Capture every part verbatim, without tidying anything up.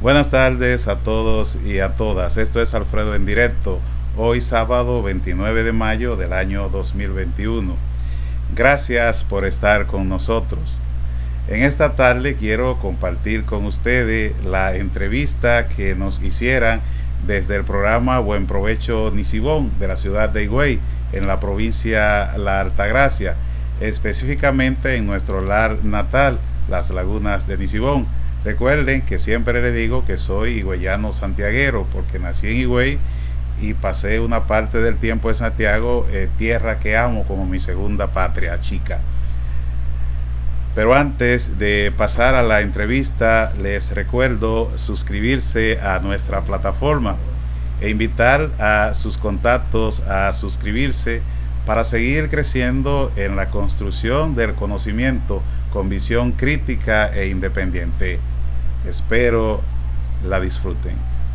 Buenas tardes a todos y a todas. Esto es Alfredo en directo. Hoy sábado veintinueve de mayo del año dos mil veintiuno. Gracias por estar con nosotros. En esta tarde quiero compartir con ustedes la entrevista que nos hicieran desde el programa Buen Provecho Nisibón de la ciudad de Higüey, en la provincia La Altagracia, específicamente en nuestro lar natal, las lagunas de Nisibón. Recuerden que siempre les digo que soy higüeyano santiaguero, porque nací en Higüey y pasé una parte del tiempo en Santiago, eh, tierra que amo como mi segunda patria chica. Pero antes de pasar a la entrevista, les recuerdo suscribirse a nuestra plataforma e invitar a sus contactos a suscribirse para seguir creciendo en la construcción del conocimiento con visión crítica e independiente. Espero la disfruten.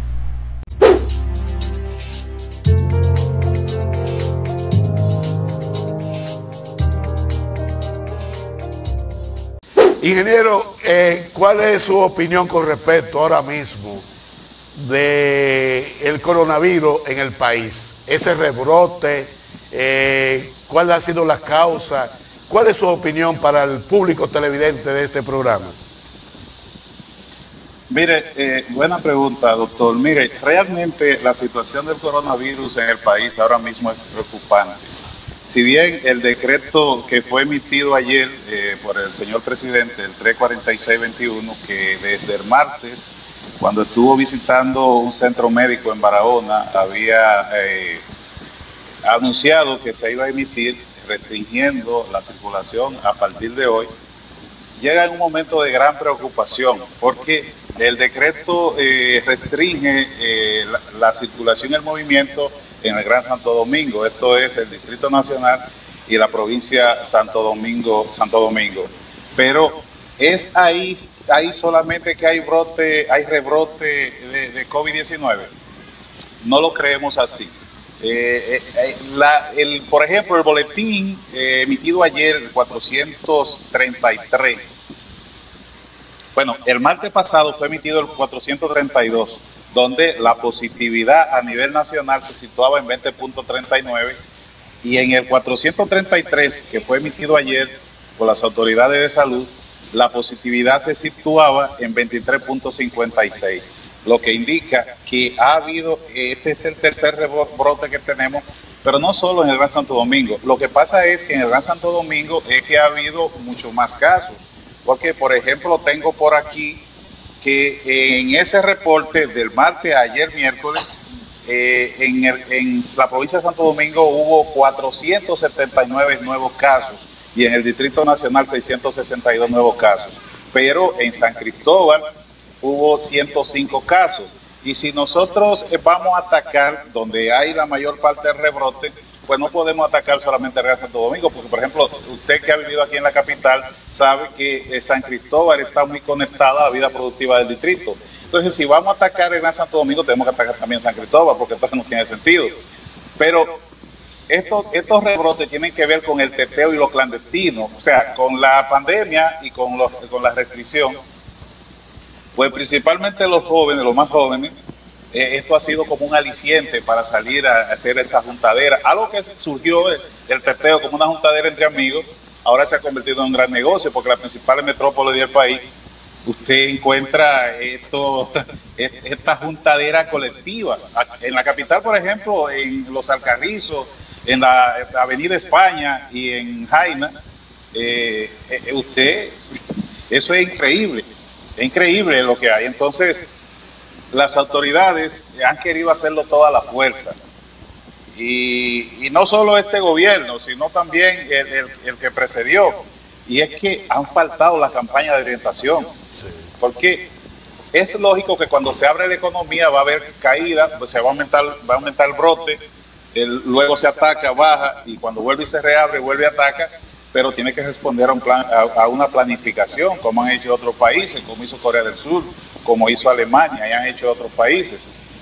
Ingeniero, eh, ¿cuál es su opinión con respecto ahora mismo de el coronavirus en el país? Ese rebrote, eh, ¿cuáles han sido las causas? ¿Cuál es su opinión para el público televidente de este programa? Mire, eh, buena pregunta, doctor. Mire, realmente la situación del coronavirus en el país ahora mismo es preocupante. Si bien el decreto que fue emitido ayer eh, por el señor presidente, el tres cuarenta y seis veintiuno, que desde el martes, cuando estuvo visitando un centro médico en Barahona, había eh, anunciado que se iba a emitir restringiendo la circulación a partir de hoy, llega en un momento de gran preocupación, porque el decreto eh, restringe eh, la, la circulación y el movimiento en el Gran Santo Domingo, esto es el Distrito Nacional y la provincia Santo Domingo, Santo Domingo. Pero es ahí, ahí solamente que hay brote, hay rebrote de, de COVID diecinueve. No lo creemos así. Eh, eh, la, el, por ejemplo, el boletín eh, emitido ayer, el cuatrocientos treinta y tres, bueno, el martes pasado fue emitido el cuatrocientos treinta y dos, donde la positividad a nivel nacional se situaba en veinte punto treinta y nueve, y en el cuatrocientos treinta y tres, que fue emitido ayer por las autoridades de salud, la positividad se situaba en veintitrés punto cincuenta y seis, lo que indica que ha habido, este es el tercer rebrote que tenemos, pero no solo en el Gran Santo Domingo. Lo que pasa es que en el Gran Santo Domingo es que ha habido muchos más casos, porque por ejemplo tengo por aquí que en ese reporte del martes a ayer miércoles, eh, en, el, en la provincia de Santo Domingo hubo cuatrocientos setenta y nueve nuevos casos y en el Distrito Nacional seiscientos sesenta y dos nuevos casos, pero en San Cristóbal hubo ciento cinco casos. Y si nosotros vamos a atacar donde hay la mayor parte del rebrote, pues no podemos atacar solamente el Gran Santo Domingo, porque por ejemplo, usted que ha vivido aquí en la capital sabe que eh, San Cristóbal está muy conectada a la vida productiva del distrito. Entonces, si vamos a atacar el Gran Santo Domingo, tenemos que atacar también San Cristóbal, porque entonces no tiene sentido. Pero estos, estos rebrotes tienen que ver con el teteo y lo clandestino, o sea, con la pandemia y con, los, con la restricción. Pues principalmente los jóvenes, los más jóvenes, eh, esto ha sido como un aliciente para salir a, a hacer esta juntadera. Algo que surgió el, el teteo como una juntadera entre amigos, ahora se ha convertido en un gran negocio, porque las principales metrópolis del país, usted encuentra esto, esta juntadera colectiva. En la capital, por ejemplo, en Los Alcarrizos, en la, en la Avenida España y en Jaina, eh, eh, usted, eso es increíble. Es increíble lo que hay. Entonces, las autoridades han querido hacerlo toda la fuerza. Y, y no solo este gobierno, sino también el, el, el que precedió. Y es que han faltado las campañas de orientación. Sí. Porque es lógico que cuando se abre la economía va a haber caída, pues se va a aumentar, va a aumentar el brote, el, luego se ataca, baja, y cuando vuelve y se reabre, vuelve y ataca. Pero tiene que responder a, un plan, a, a una planificación, como han hecho otros países, como hizo Corea del Sur, como hizo Alemania y han hecho otros países.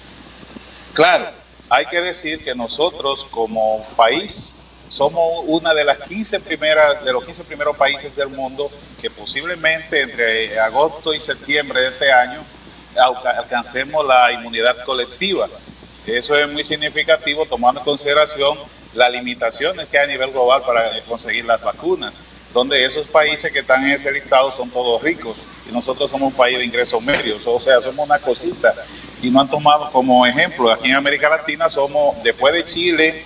Claro, hay que decir que nosotros como país somos una de las quince primeras, de los quince primeros países del mundo que posiblemente entre agosto y septiembre de este año alcancemos la inmunidad colectiva. Eso es muy significativo tomando en consideración las limitaciones que hay a nivel global para conseguir las vacunas, donde esos países que están en ese listado son todos ricos y nosotros somos un país de ingresos medios, o sea, somos una cosita y no han tomado como ejemplo. Aquí en América Latina somos, después de Chile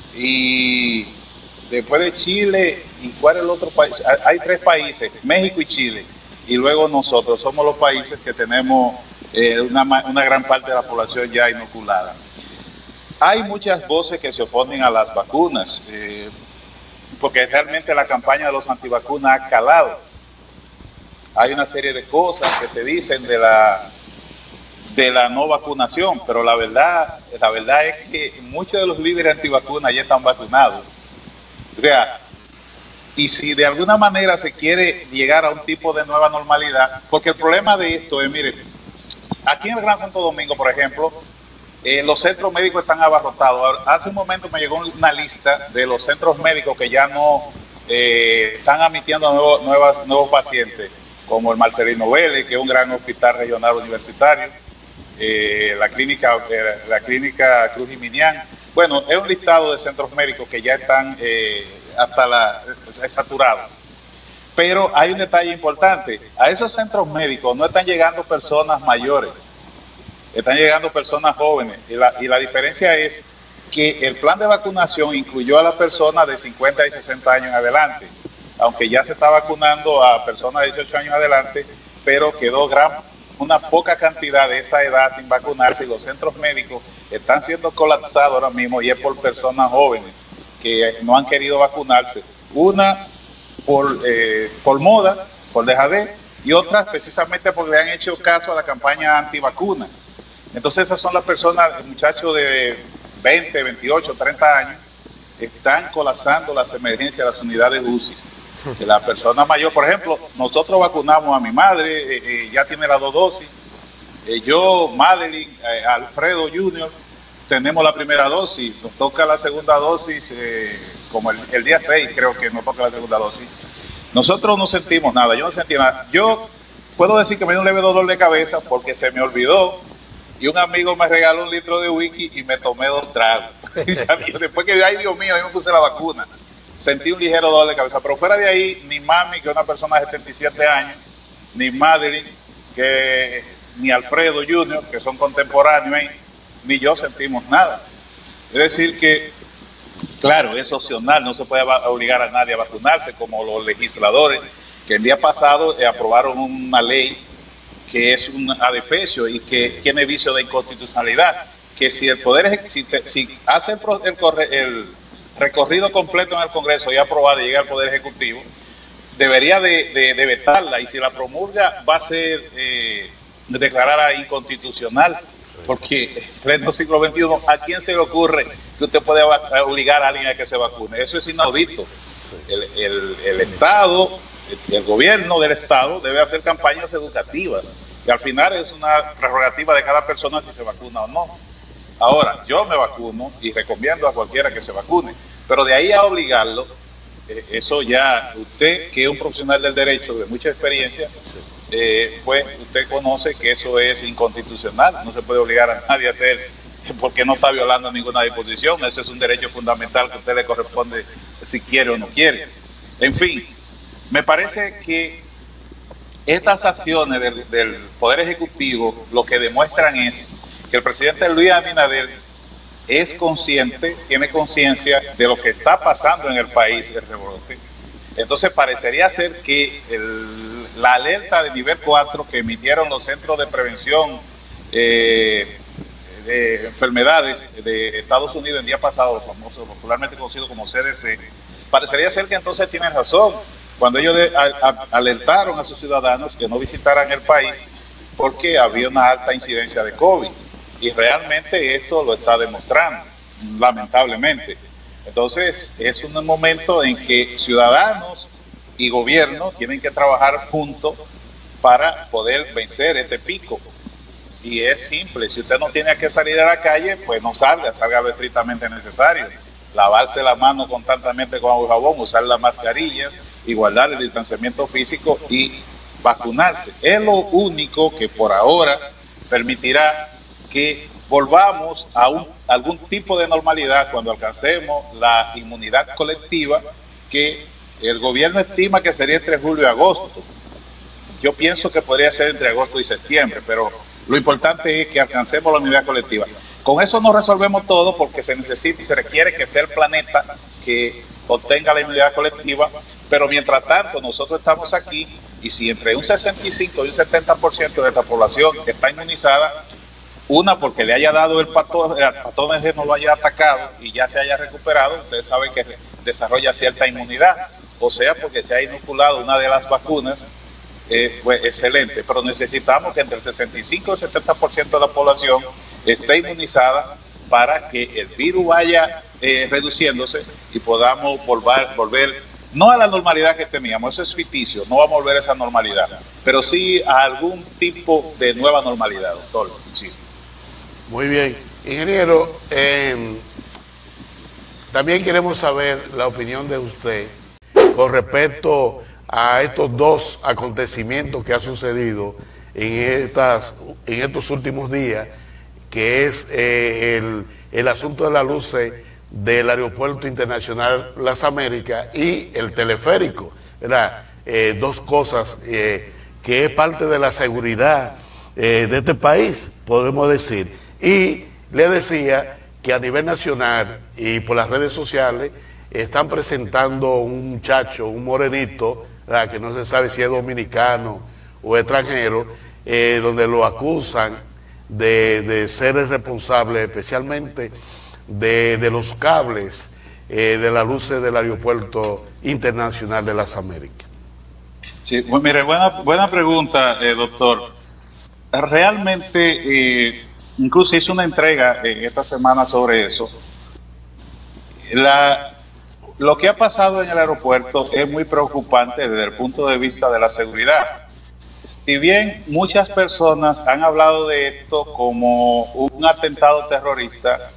y después de Chile y ¿cuál es el otro país? Hay tres países, México y Chile, y luego nosotros somos los países que tenemos eh, una, una gran parte de la población ya inoculada. Hay muchas voces que se oponen a las vacunas, eh, porque realmente la campaña de los antivacunas ha calado. Hay una serie de cosas que se dicen de la de la no vacunación, pero la verdad, la verdad es que muchos de los líderes antivacunas ya están vacunados. O sea, y si de alguna manera se quiere llegar a un tipo de nueva normalidad, porque el problema de esto es, mire, aquí en el Gran Santo Domingo, por ejemplo, eh, los centros médicos están abarrotados. Hace un momento me llegó una lista de los centros médicos que ya no eh, están admitiendo nuevos, nuevas, nuevos pacientes, como el Marcelino Vélez, que es un gran hospital regional universitario, eh, la clínica eh, la clínica Cruz Jiminián. Bueno, es un listado de centros médicos que ya están eh, hasta la eh, saturados. Pero hay un detalle importante: a esos centros médicos no están llegando personas mayores, están llegando personas jóvenes, y la, y la diferencia es que el plan de vacunación incluyó a las personas de cincuenta y sesenta años en adelante, aunque ya se está vacunando a personas de dieciocho años en adelante, pero quedó gran, una poca cantidad de esa edad sin vacunarse, y los centros médicos están siendo colapsados ahora mismo, y es por personas jóvenes que no han querido vacunarse, una por, eh, por moda, por dejadez, y otras precisamente porque le han hecho caso a la campaña antivacuna. Entonces esas son las personas, muchachos de veinte, veintiocho, treinta años, están colapsando las emergencias de las unidades U C I. La persona mayor, por ejemplo, nosotros vacunamos a mi madre, eh, eh, ya tiene las dos dosis, eh, yo, Madeline, eh, Alfredo junior, tenemos la primera dosis, nos toca la segunda dosis, eh, como el, el día seis creo que nos toca la segunda dosis. Nosotros no sentimos nada, yo no sentí nada. Yo puedo decir que me dio un leve dolor de cabeza porque se me olvidó, y un amigo me regaló un litro de whisky y me tomé dos tragos. Después que, ay Dios mío, ahí me puse la vacuna, sentí un ligero dolor de cabeza, pero fuera de ahí, ni mami, que es una persona de setenta y siete años, ni Madeline, que, ni Alfredo junior, que son contemporáneos, ni yo sentimos nada. Es decir que, claro, es opcional, no se puede obligar a nadie a vacunarse, como los legisladores, que el día pasado eh, aprobaron una ley que es un adefesio y que sí tiene vicio de inconstitucionalidad, que si el Poder, si, si hace el, el, el recorrido completo en el Congreso y aprobado y llega al Poder Ejecutivo, debería de, de, de vetarla, y si la promulga va a ser eh, declarada inconstitucional, porque en pleno siglo veintiuno, ¿a quién se le ocurre que usted puede obligar a alguien a que se vacune? Eso es inaudito. El, el, el Estado, el gobierno del Estado debe hacer campañas educativas, y al final es una prerrogativa de cada persona si se vacuna o no. Ahora, yo me vacuno y recomiendo a cualquiera que se vacune, pero de ahí a obligarlo, eh, eso ya, usted que es un profesional del derecho de mucha experiencia, eh, pues usted conoce que eso es inconstitucional, no se puede obligar a nadie a hacer, porque no está violando ninguna disposición, ese es un derecho fundamental que a usted le corresponde si quiere o no quiere. En fin, me parece que estas acciones del, del Poder Ejecutivo lo que demuestran es que el presidente Luis Abinader es consciente, tiene conciencia de lo que está pasando en el país, el rebrote. Entonces parecería ser que el, la alerta de nivel cuatro que emitieron los Centros de Prevención eh, de Enfermedades de Estados Unidos el día pasado, los famosos, popularmente conocidos como C D C, parecería ser que entonces tienen razón cuando ellos de, a, a, alertaron a sus ciudadanos que no visitaran el país porque había una alta incidencia de COVID. Y realmente esto lo está demostrando, lamentablemente. Entonces, es un momento en que ciudadanos y gobierno tienen que trabajar juntos para poder vencer este pico. Y es simple, si usted no tiene que salir a la calle, pues no salga, salga lo estrictamente necesario. Lavarse la mano constantemente con agua y jabón, usar las mascarillas y guardar el distanciamiento físico y vacunarse. Es lo único que por ahora permitirá que volvamos a un, algún tipo de normalidad cuando alcancemos la inmunidad colectiva, que el gobierno estima que sería entre julio y agosto. Yo pienso que podría ser entre agosto y septiembre, pero lo importante es que alcancemos la inmunidad colectiva. Con eso no resolvemos todo, porque se necesita y se requiere que sea el planeta que obtenga la inmunidad colectiva, pero mientras tanto nosotros estamos aquí, y si entre un sesenta y cinco y un setenta por ciento de esta población está inmunizada, una porque le haya dado el patógeno, el patógeno no lo haya atacado y ya se haya recuperado, ustedes saben que desarrolla cierta inmunidad, o sea porque se ha inoculado una de las vacunas, eh, pues excelente, pero necesitamos que entre el sesenta y cinco y el setenta por ciento de la población esté inmunizada para que el virus vaya eh, reduciéndose y podamos volver, volver, no a la normalidad que teníamos, eso es ficticio, no vamos a volver a esa normalidad, pero sí a algún tipo de nueva normalidad, doctor. Sí. Muy bien. Ingeniero, eh, también queremos saber la opinión de usted con respecto a estos dos acontecimientos que han sucedido en, estas, en estos últimos días, que es eh, el, el asunto de las luces del Aeropuerto Internacional Las Américas y el teleférico, ¿verdad? Eh, dos cosas eh, que es parte de la seguridad eh, de este país, podemos decir. Y le decía que a nivel nacional y por las redes sociales están presentando un muchacho, un morenito, ¿verdad?, que no se sabe si es dominicano o extranjero, eh, donde lo acusan de, de ser el responsable especialmente de, de los cables eh, de las luces del Aeropuerto Internacional de las Américas. Sí, pues mire, buena, buena pregunta, eh, doctor. Realmente, eh, incluso hice una entrega eh, esta semana sobre eso. La, lo que ha pasado en el aeropuerto es muy preocupante desde el punto de vista de la seguridad. Si bien muchas personas han hablado de esto como un atentado terrorista,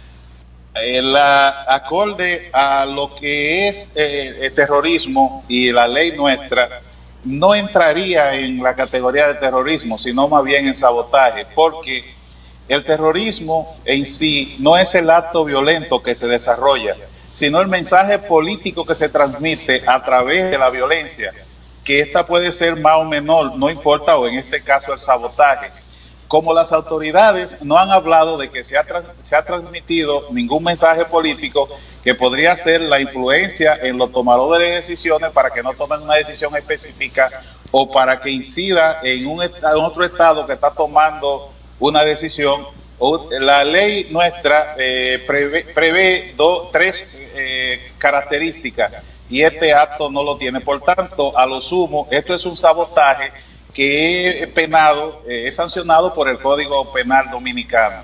eh, la, acorde a lo que es eh, el terrorismo y la ley nuestra, no entraría en la categoría de terrorismo, sino más bien en sabotaje, porque el terrorismo en sí no es el acto violento que se desarrolla, sino el mensaje político que se transmite a través de la violencia, que esta puede ser más o menor, no importa, o en este caso el sabotaje. Como las autoridades no han hablado de que se ha, se ha transmitido ningún mensaje político, que podría ser la influencia en los tomadores de decisiones para que no tomen una decisión específica o para que incida en, un estado, en otro estado que está tomando una decisión. La ley nuestra eh, prevé, prevé do, tres eh, características y este acto no lo tiene. Por tanto, a lo sumo, esto es un sabotaje que es penado, eh, es sancionado por el Código Penal Dominicano.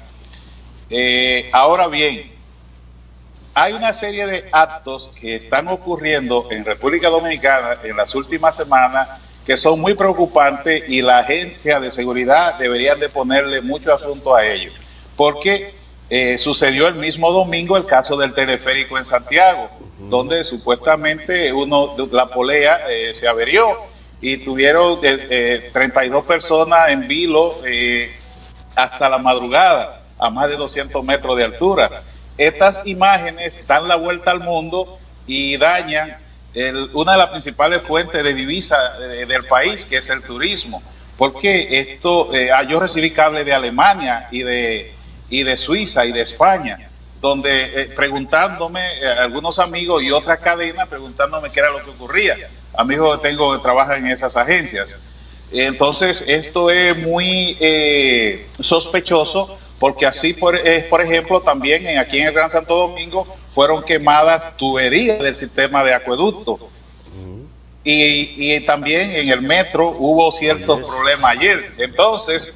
Eh, ahora bien, hay una serie de actos que están ocurriendo en República Dominicana en las últimas semanas que son muy preocupantes y la agencia de seguridad deberían de ponerle mucho asunto a ellos, porque eh, sucedió el mismo domingo el caso del teleférico en Santiago, uh-huh. donde supuestamente uno la polea eh, se averió y tuvieron eh, treinta y dos personas en vilo eh, hasta la madrugada, a más de doscientos metros de altura. Estas imágenes dan la vuelta al mundo y dañan el, una de las principales fuentes de divisa de, del país, que es el turismo. Porque esto, eh, yo recibí cable de Alemania y de, y de Suiza y de España, donde eh, preguntándome, eh, algunos amigos y otras cadenas preguntándome qué era lo que ocurría. Amigos que tengo que trabajan en esas agencias. Entonces, esto es muy eh, sospechoso, porque así, por, eh, por ejemplo, también en, aquí en el Gran Santo Domingo fueron quemadas tuberías del sistema de acueducto. Uh-huh. y, y también en el metro hubo ciertos yes. problemas ayer. Entonces,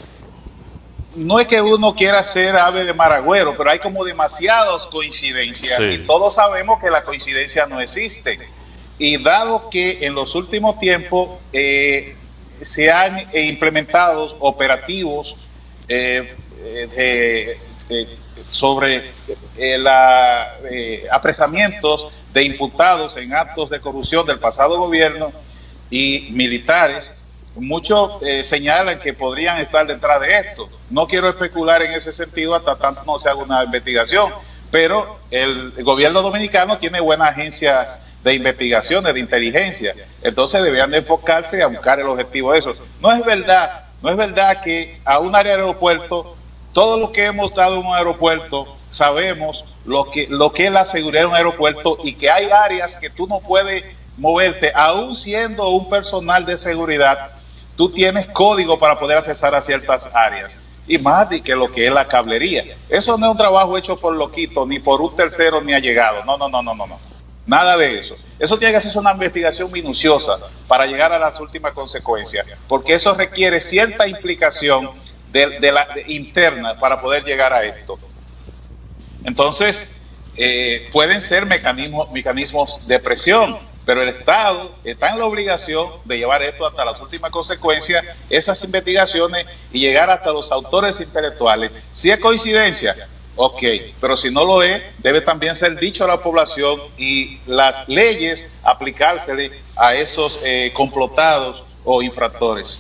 no es que uno quiera ser ave de maragüero, pero hay como demasiadas coincidencias sí. y todos sabemos que la coincidencia no existe. Y dado que en los últimos tiempos eh, se han eh, implementado operativos eh, eh, eh, sobre eh, la, eh, apresamientos de imputados en actos de corrupción del pasado gobierno y militares, muchos eh, señalan que podrían estar detrás de esto. No quiero especular en ese sentido hasta tanto no se haga una investigación, pero el gobierno dominicano tiene buenas agencias de investigaciones, de inteligencia, entonces deberían de enfocarse a buscar el objetivo de eso. No es verdad, no es verdad que a un área de aeropuerto, todos los que hemos estado en un aeropuerto, sabemos lo que, lo que es la seguridad de un aeropuerto y que hay áreas que tú no puedes moverte, aún siendo un personal de seguridad, tú tienes código para poder accesar a ciertas áreas, y más de que lo que es la cablería. Eso no es un trabajo hecho por loquito, ni por un tercero, ni allegado, no, no, no, no, no, no, nada de eso. Eso tiene que hacerse una investigación minuciosa para llegar a las últimas consecuencias, porque eso requiere cierta implicación de, de la, de, interna para poder llegar a esto. Entonces, eh, pueden ser mecanismos, mecanismos de presión, pero el Estado está en la obligación de llevar esto hasta las últimas consecuencias, esas investigaciones, y llegar hasta los autores intelectuales. Si es coincidencia, ok, pero si no lo es, debe también ser dicho a la población y las leyes aplicársele a esos eh, complotados o infractores.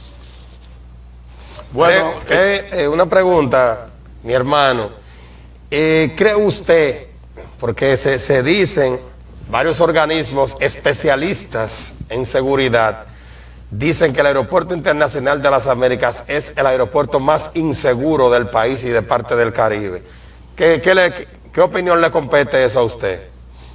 Bueno, eh, eh, una pregunta, mi hermano. Eh, ¿Cree usted, porque se, se dicen varios organismos especialistas en seguridad, dicen que el Aeropuerto Internacional de las Américas es el aeropuerto más inseguro del país y de parte del Caribe? ¿Qué, qué, le, qué opinión le compete eso a usted?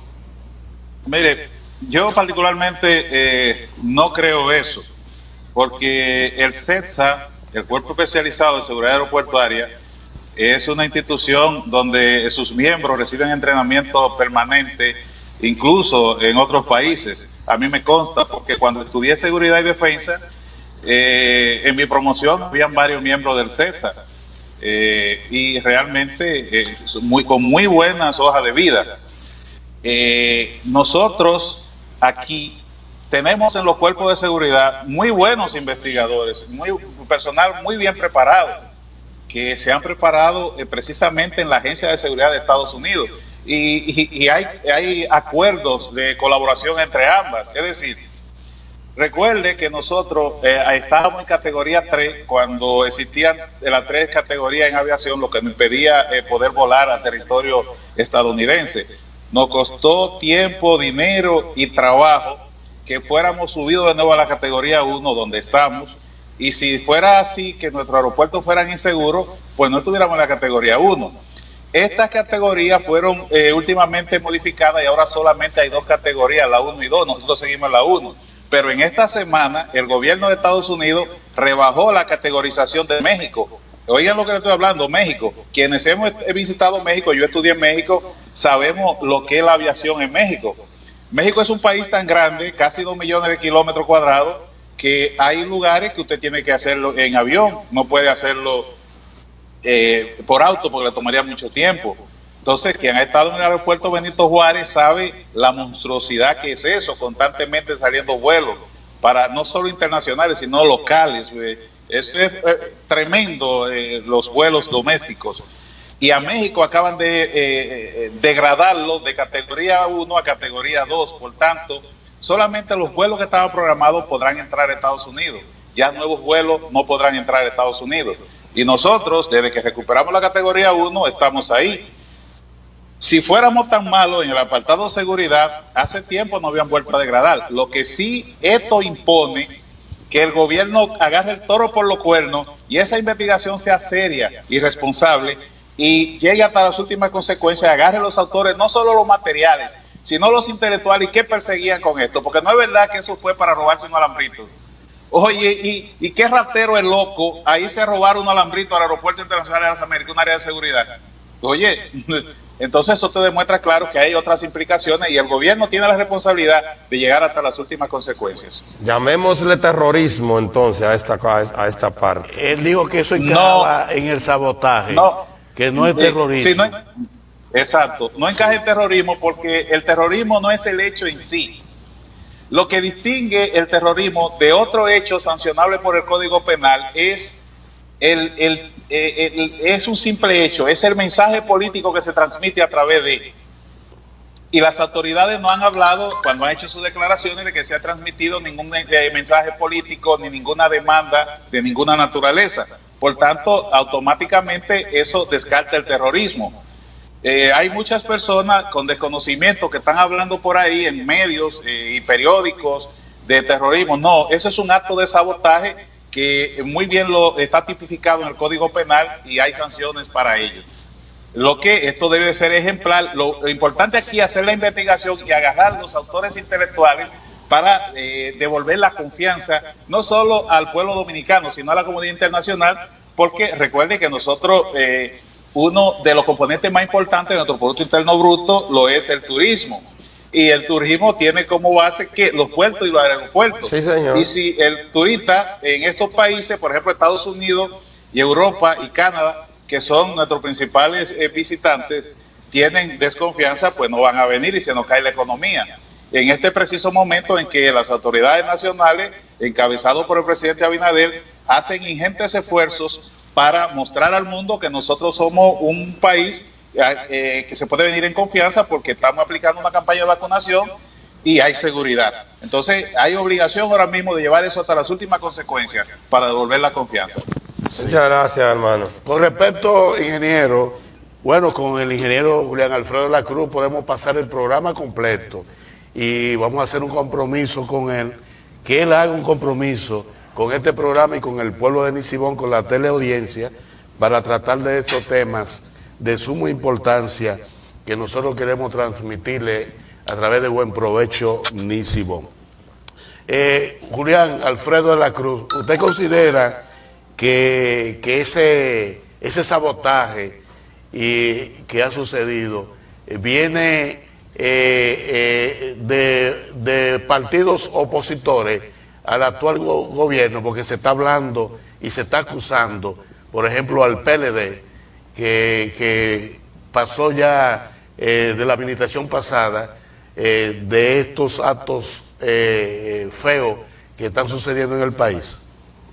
Mire, yo particularmente eh, no creo eso, porque el CETSA, el Cuerpo Especializado de Seguridad Aeroportuaria, es una institución donde sus miembros reciben entrenamiento permanente, incluso en otros países. A mí me consta, porque cuando estudié Seguridad y Defensa, eh, en mi promoción habían varios miembros del CETSA, eh, y realmente eh, muy, con muy buenas hojas de vida. Eh, nosotros aquí tenemos en los cuerpos de seguridad muy buenos investigadores, muy personal muy bien preparado, que se han preparado eh, precisamente en la Agencia de Seguridad de Estados Unidos, y, y, y hay, hay acuerdos de colaboración entre ambas. Es decir, recuerde que nosotros eh, estábamos en categoría tres cuando existían las tres categorías en aviación, lo que nos impedía eh, poder volar a territorio estadounidense. Nos costó tiempo, dinero y trabajo que fuéramos subidos de nuevo a la categoría uno, donde estamos. Y si fuera así, que nuestros aeropuertos fueran inseguros, pues no estuviéramos en la categoría uno. Estas categorías fueron eh, últimamente modificadas y ahora solamente hay dos categorías, la uno y dos, nosotros seguimos en la uno. Pero en esta semana el gobierno de Estados Unidos rebajó la categorización de México. Oigan lo que le estoy hablando, México. Quienes hemos visitado México, yo estudié en México, sabemos lo que es la aviación en México. México es un país tan grande, casi dos millones de kilómetros cuadrados, que hay lugares que usted tiene que hacerlo en avión, no puede hacerlo eh, por auto porque le tomaría mucho tiempo. Entonces, quien ha estado en el aeropuerto Benito Juárez sabe la monstruosidad que es eso, constantemente saliendo vuelos, para no solo internacionales, sino locales. Eso es eh, tremendo, eh, los vuelos domésticos. Y a México acaban de eh, eh, degradarlo de categoría uno a categoría dos, por tanto, solamente los vuelos que estaban programados podrán entrar a Estados Unidos. Ya nuevos vuelos no podrán entrar a Estados Unidos. Y nosotros, desde que recuperamos la categoría uno, estamos ahí. Si fuéramos tan malos en el apartado de seguridad, hace tiempo no habían vuelto a degradar. Lo que sí esto impone que el gobierno agarre el toro por los cuernos y esa investigación sea seria y responsable y llegue hasta las últimas consecuencias, agarre los autores, no solo los materiales, sino los intelectuales, y qué perseguían con esto, porque no es verdad que eso fue para robarse un alambrito. Oye, y, y qué ratero es loco, ahí se robaron un alambrito al Aeropuerto Internacional de las Américas, un área de seguridad. Oye, entonces eso te demuestra claro que hay otras implicaciones y el gobierno tiene la responsabilidad de llegar hasta las últimas consecuencias. Llamémosle terrorismo entonces a esta, a esta parte. Él dijo que eso encajaba no, en el sabotaje, no, que no es terrorismo. Sí, no es, exacto, no encaja el terrorismo porque el terrorismo no es el hecho en sí. Lo que distingue el terrorismo de otro hecho sancionable por el Código Penal es, el, el, el, el, es un simple hecho, es el mensaje político que se transmite a través de. y las autoridades no han hablado cuando han hecho sus declaraciones de que se ha transmitido ningún eh, mensaje político ni ninguna demanda de ninguna naturaleza. Por tanto, automáticamente eso descarta el terrorismo. Eh, hay muchas personas con desconocimiento que están hablando por ahí en medios eh, y periódicos de terrorismo. No, eso es un acto de sabotaje que muy bien lo está tipificado en el Código Penal y hay sanciones para ello. Lo que esto debe ser ejemplar. Lo, lo importante aquí es hacer la investigación y agarrar a los autores intelectuales para eh, devolver la confianza no solo al pueblo dominicano, sino a la comunidad internacional, porque recuerden que nosotros, eh, uno de los componentes más importantes de nuestro Producto Interno Bruto lo es el turismo. Y el turismo tiene como base que los puertos y los aeropuertos. Sí, señor. Y si el turista en estos países, por ejemplo Estados Unidos y Europa y Canadá, que son nuestros principales eh, visitantes, tienen desconfianza, pues no van a venir y se nos cae la economía. En este preciso momento en que las autoridades nacionales, encabezados por el presidente Abinader, hacen ingentes esfuerzos para mostrar al mundo que nosotros somos un país eh, que se puede venir en confianza porque estamos aplicando una campaña de vacunación y hay seguridad. Entonces hay obligación ahora mismo de llevar eso hasta las últimas consecuencias para devolver la confianza. Sí. Muchas gracias, hermano. Con respecto, ingeniero, bueno, con el ingeniero Julián Alfredo de la Cruz podemos pasar el programa completo y vamos a hacer un compromiso con él, que él haga un compromiso con este programa y con el pueblo de Nisibón, con la teleaudiencia, para tratar de estos temas de suma importancia que nosotros queremos transmitirle a través de Buen Provecho Nisibón. Eh, Julián Alfredo de la Cruz, ¿usted considera que, que ese, ese sabotaje y, que ha sucedido eh, viene eh, eh, de, de partidos opositores al actual go gobierno? Porque se está hablando y se está acusando, por ejemplo, al P L D, que, que pasó ya eh, de la administración pasada, eh, de estos actos eh, feos que están sucediendo en el país.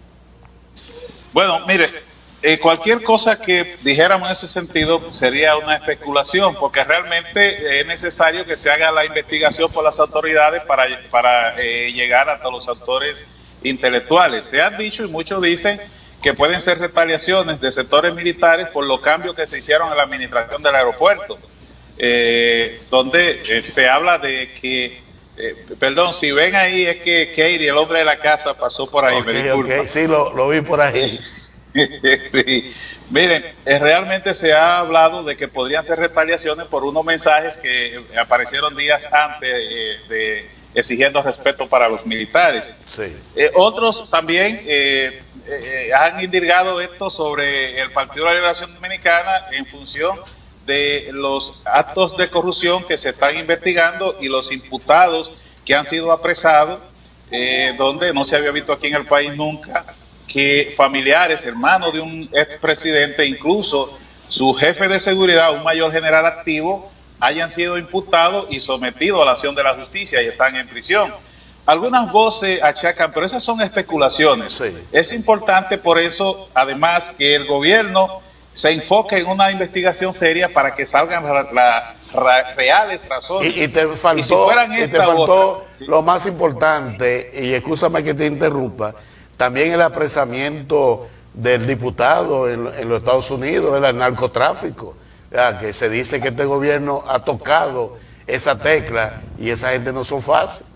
Bueno, mire, eh, cualquier cosa que dijéramos en ese sentido sería una especulación, porque realmente es necesario que se haga la investigación por las autoridades para, para eh, llegar hasta los autores intelectuales. Se han dicho y muchos dicen que pueden ser retaliaciones de sectores militares por los cambios que se hicieron en la administración del aeropuerto, eh, donde eh, se habla de que, eh, perdón, si ven ahí es que Katie, el hombre de la casa, pasó por ahí. Okay, me okay. Sí, lo, lo vi por ahí. Sí. Miren, eh, realmente se ha hablado de que podrían ser retaliaciones por unos mensajes que eh, aparecieron días antes eh, de exigiendo respeto para los militares. Sí. Eh, otros también eh, eh, han indirgado esto sobre el Partido de la Liberación Dominicana en función de los actos de corrupción que se están investigando y los imputados que han sido apresados, eh, donde no se había visto aquí en el país nunca que familiares, hermanos de un expresidente, incluso su jefe de seguridad, un mayor general activo, hayan sido imputados y sometidos a la acción de la justicia y están en prisión. Algunas voces achacan, pero esas son especulaciones. Sí. Es importante por eso, además, que el gobierno se enfoque en una investigación seria para que salgan las la, la, reales razones. Y, y te faltó, y si y te faltó otra, lo más importante, y escúchame que te interrumpa, también el apresamiento del diputado en, en los Estados Unidos, el narcotráfico, ya, que se dice que este gobierno ha tocado esa tecla y esa gente no son fáciles.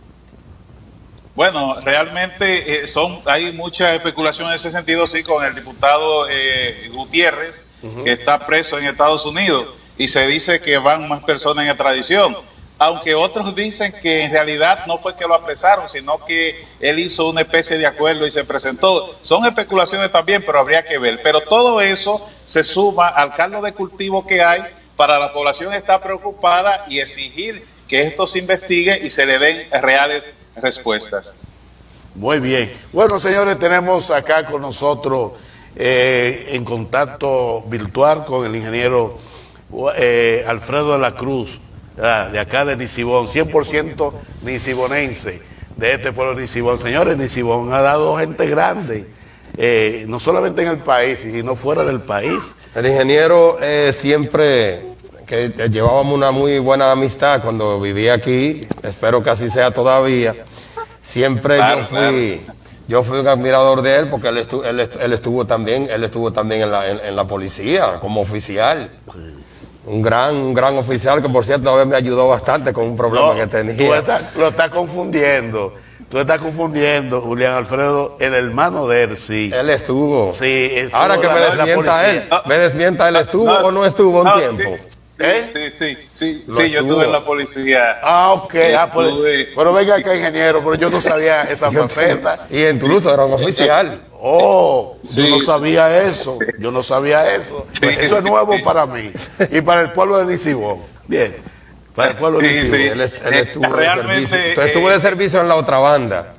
Bueno, realmente eh, son hay mucha especulación en ese sentido, sí, con el diputado eh, Gutiérrez, uh-huh, que está preso en Estados Unidos, y se dice que van más personas en extradición, aunque otros dicen que en realidad no fue que lo apresaron, sino que él hizo una especie de acuerdo y se presentó. Son especulaciones también, pero habría que ver. Pero todo eso se suma al caldo de cultivo que hay para la población estar preocupada y exigir que esto se investigue y se le den reales respuestas. Muy bien. Bueno, señores, tenemos acá con nosotros eh, en contacto virtual con el ingeniero eh, Alfredo de la Cruz, de acá de Nisibón, cien por ciento nisibonense, de este pueblo de Nisibón. Señores, Nisibón ha dado gente grande, eh, no solamente en el país, sino fuera del país. El ingeniero eh, siempre que llevábamos una muy buena amistad cuando vivía aquí, espero que así sea todavía. Siempre claro, yo fui claro. yo fui un admirador de él porque él, estu él, estu él estuvo también él estuvo también en la, en, en la policía como oficial. Sí. Un gran, un gran oficial que por cierto a veces me ayudó bastante con un problema no, que tenía. Tú estás, lo estás confundiendo. Tú estás confundiendo, Julián Alfredo, el hermano de él, sí. Él estuvo. Sí, estuvo ahora que me desmienta él, me desmienta él, ¿estuvo no, o no estuvo no, un tiempo? Sí, ¿Eh? sí, sí, sí, sí, sí yo estuve en la policía. Ah, ok, ah, pues, pero venga acá, ingeniero, pero yo no sabía esa faceta. Y incluso era un oficial. Oh, sí. Yo no sabía eso, yo no sabía eso. Sí. Eso es nuevo para mí y para el pueblo de Nisibón. Bien. Para el pueblo de sí, sí. Él, él estuvo de servicio. Entonces, estuvo de servicio en la otra banda.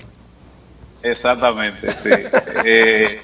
Exactamente, sí. eh,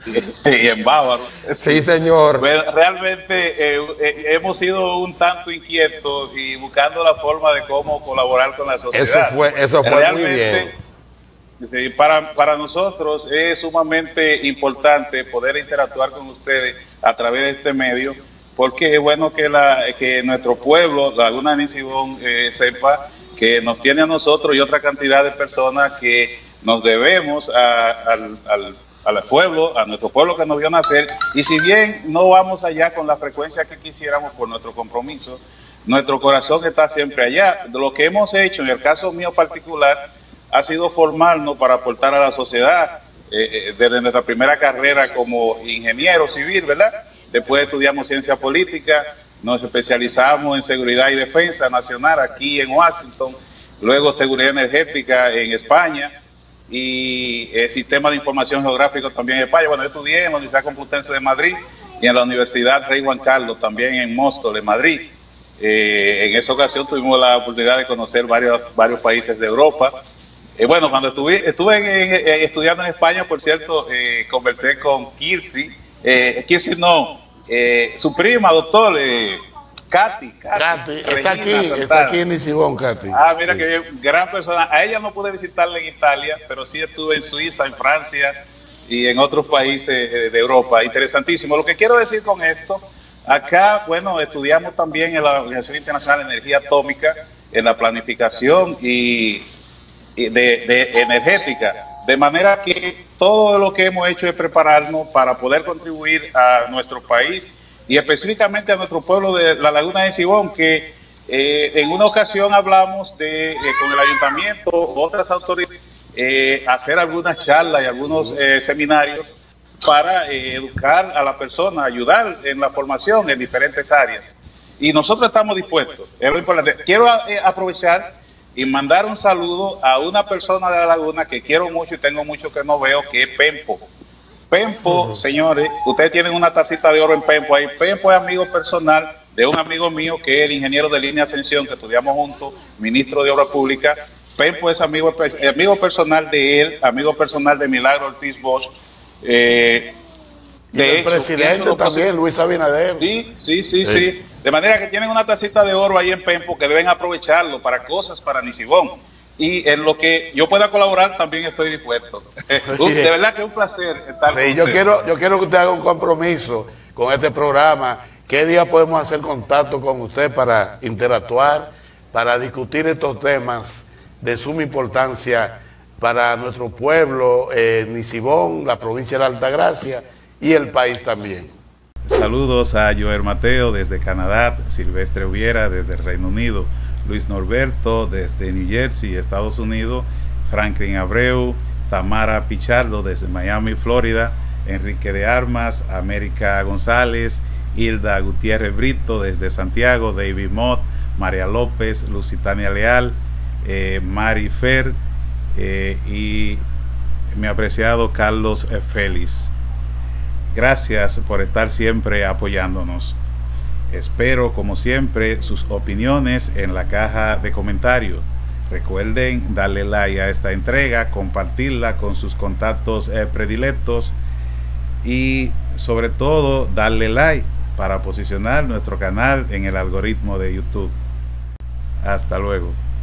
y en Bávaro. Sí, señor. Bueno, realmente eh, eh, hemos sido un tanto inquietos y buscando la forma de cómo colaborar con la sociedad. Eso fue, eso fue realmente, muy bien. Sí, para, para nosotros es sumamente importante poder interactuar con ustedes a través de este medio, porque es bueno que, la, que nuestro pueblo, Laguna de Nisibón, eh, sepa que nos tiene a nosotros y otra cantidad de personas que nos debemos a, al, al, al pueblo, a nuestro pueblo que nos vio nacer, y si bien no vamos allá con la frecuencia que quisiéramos por nuestro compromiso, nuestro corazón está siempre allá. Lo que hemos hecho, en el caso mío particular, ha sido formarnos para aportar a la sociedad, eh, eh, desde nuestra primera carrera como ingeniero civil, ¿verdad? Después estudiamos ciencia política, nos especializamos en seguridad y defensa nacional aquí en Washington, luego seguridad energética en España y el sistema de información geográfico también en España. Bueno, yo estudié en la Universidad Complutense de Madrid y en la Universidad Rey Juan Carlos, también en Móstoles, Madrid. Eh, en esa ocasión tuvimos la oportunidad de conocer varios, varios países de Europa. Eh, bueno, cuando estuve, estuve en, en, estudiando en España, por cierto, eh, conversé con Kirsi, eh, Kirsi no, eh, su prima, doctor, eh, Katy. Katy, Katy está aquí, Santana. Está aquí en Nisibón, Katy. Ah, mira sí. Que gran persona. A ella no pude visitarla en Italia, pero sí estuve en Suiza, en Francia y en otros países de Europa. Interesantísimo. Lo que quiero decir con esto, acá, bueno, estudiamos también en la Organización Internacional de Energía Atómica, en la planificación y De, de energética, de manera que todo lo que hemos hecho es prepararnos para poder contribuir a nuestro país y específicamente a nuestro pueblo de la Laguna de Nisibón, que eh, en una ocasión hablamos de, eh, con el ayuntamiento, otras autoridades, eh, hacer algunas charlas y algunos eh, seminarios para eh, educar a la persona, ayudar en la formación en diferentes áreas. Y nosotros estamos dispuestos, es lo importante. Quiero eh, aprovechar y mandar un saludo a una persona de la Laguna que quiero mucho y tengo mucho que no veo, que es Pempo. Pempo, uh-huh. Señores, ustedes tienen una tacita de oro en Pempo ahí. Pempo es amigo personal de un amigo mío que es el ingeniero de línea Ascensión, que estudiamos juntos, ministro de Obras Públicas. Pempo es amigo, amigo personal de él, amigo personal de Milagro Ortiz Bosch. Eh, de y el hecho, presidente también, Luis Abinader. Sí, sí, sí, sí, sí. De manera que tienen una tacita de oro ahí en Pempo que deben aprovecharlo para cosas para Nisibón. Y en lo que yo pueda colaborar también estoy dispuesto. De verdad que es un placer estar sí, con yo usted. quiero, yo quiero que usted haga un compromiso con este programa. ¿Qué día podemos hacer contacto con usted para interactuar, para discutir estos temas de suma importancia para nuestro pueblo, eh, Nisibón, la provincia de Altagracia y el país también? Saludos a Joel Mateo desde Canadá, Silvestre Ubiera desde el Reino Unido, Luis Norberto desde New Jersey, Estados Unidos, Franklin Abreu, Tamara Pichardo desde Miami, Florida, Enrique de Armas, América González, Hilda Gutiérrez Brito desde Santiago, David Mott, María López, Lucitania Leal, eh, Mari Fer eh, y mi apreciado Carlos Félix. Gracias por estar siempre apoyándonos. Espero, como siempre, sus opiniones en la caja de comentarios. Recuerden darle like a esta entrega, compartirla con sus contactos eh, predilectos y, sobre todo, darle like para posicionar nuestro canal en el algoritmo de YouTube. Hasta luego.